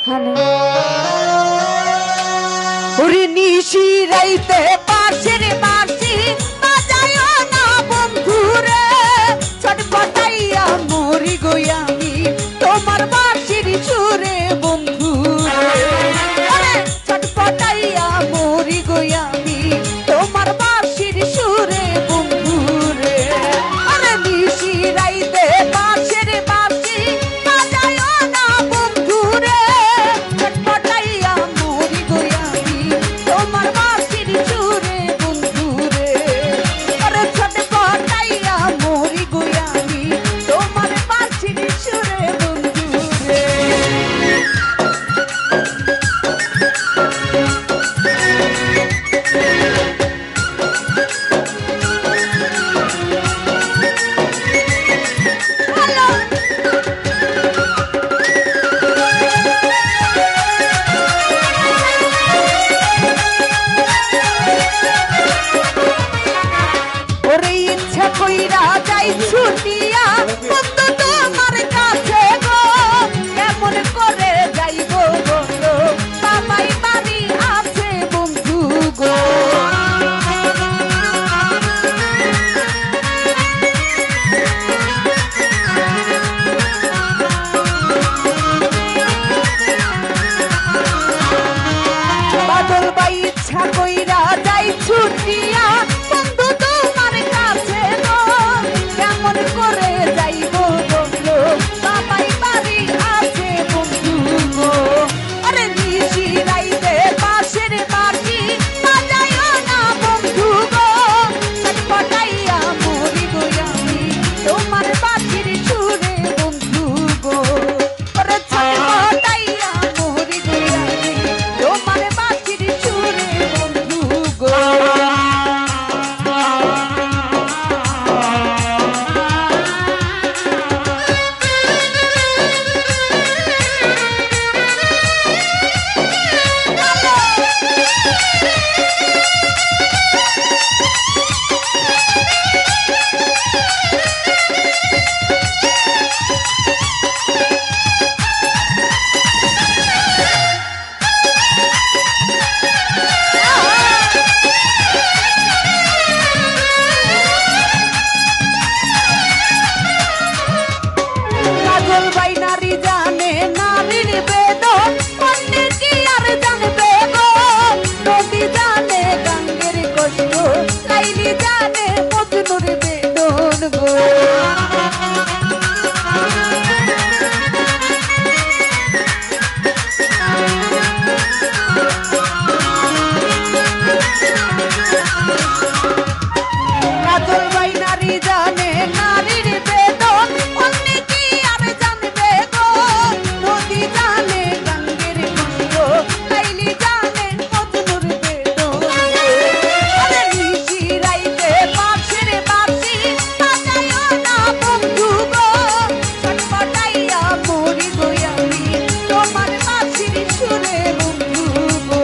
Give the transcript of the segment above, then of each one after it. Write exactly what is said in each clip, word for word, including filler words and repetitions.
Hello ওরে নিশি রাইতে পাশের বাঁশি বাজায় না বন্ধু রে ছটফটাইয়া মরি গো আমি তোমার বাঁশির সুরে বন্ধু রে ছটফটাইয়া মরি গো আমি তোমার বাঁশির সুরে বন্ধু রে আরে নিশি রাইতে পাশের বাঁশি বাজায় না বন্ধু রে ছটফটাইয়া মরি গো আমি তোমার বাঁশির সুরে বন্ধু রে আরে ছটফটাইয়া মরি গো আমি তোমার বাঁশির সুরে বন্ধু রে ওরে ইচ্ছা কইরা যাই ছুটিয়া বন্ধু তোমার কাছে গো কেমন করে যাইব বন্ধু বাবাই বাড়ি আছে বন্ধু গো বাদল বাই ইচ্ছা কইরা যাই ছুটিয়া বন্ধু তোমার কাছে গো কেমন করে যাইব বন্ধু বাবাই বাড়ি আছে বন্ধু গো আরে নিশি রাইতে পাশের বাঁশি বাজায় না বন্ধু গো ছটফটাইয়া মরি গো আমি তোমার বাঁশির সুরে বন্ধু গো আরে ছটফটাইয়া মরি গো আমি তোমার বাঁশির সুরে বন্ধু গো কাজল বাই নারী জানে নারীর বেদন অন্যের কি আর জানবে গো নদী জানে গাঙ্গের কষ্ট লাইলি জানে মজনুর বেদন গো কাজল বাই নারী জানে নারীর বেদন অন্য কি আর জানবে গো নদী জানে গাঙ্গের কষ্ট লাইলি জানে মজনুর বেদন আরে নিশি রাইতে পাশের বাঁশি বাজায় না বন্ধু গো ছটফটাইয়া মরি গো আমি তোমার বাঁশির সুরে বন্ধু গো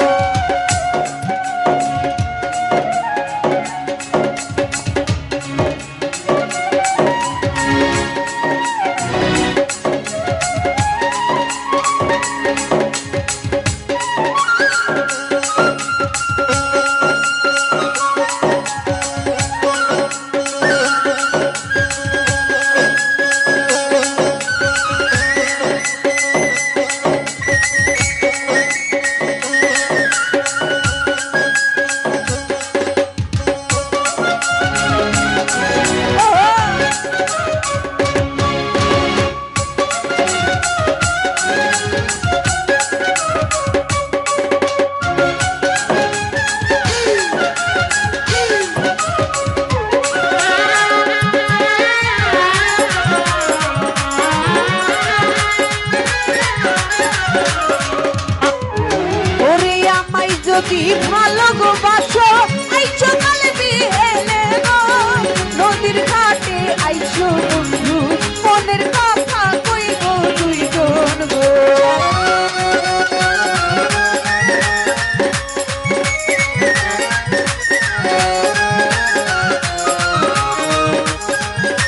ওরে আমায় যদি ভালো গো বাসো আইছো কালে বিহেলে গো নদীর ঘাটে আইছো বন্ধু মনের কথা কই গো দুইজন গো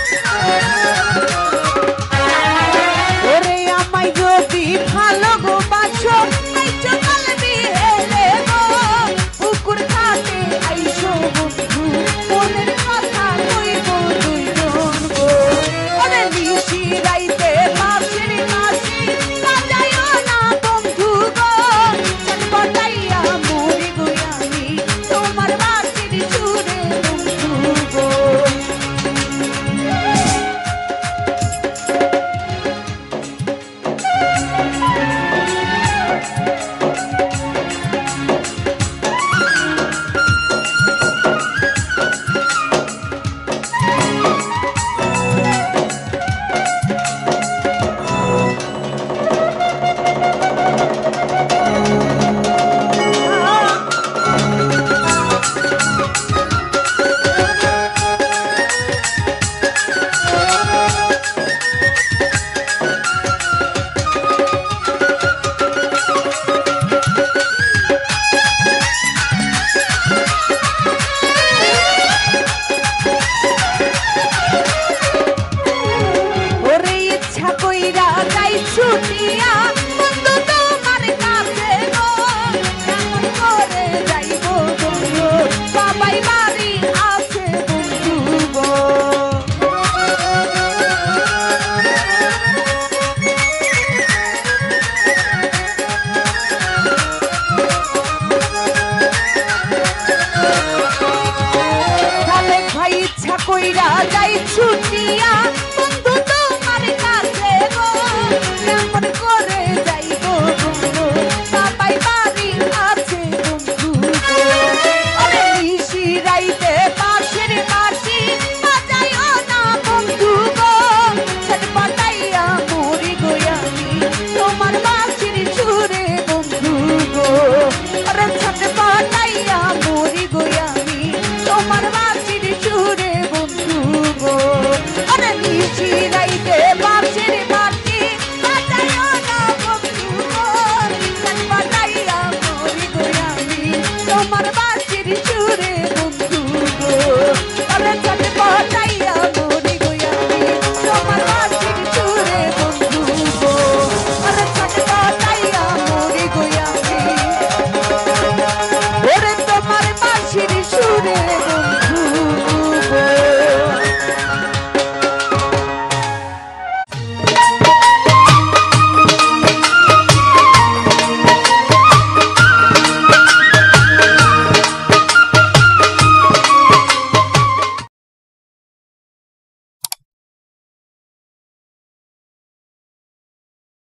ভালো গো। সুখ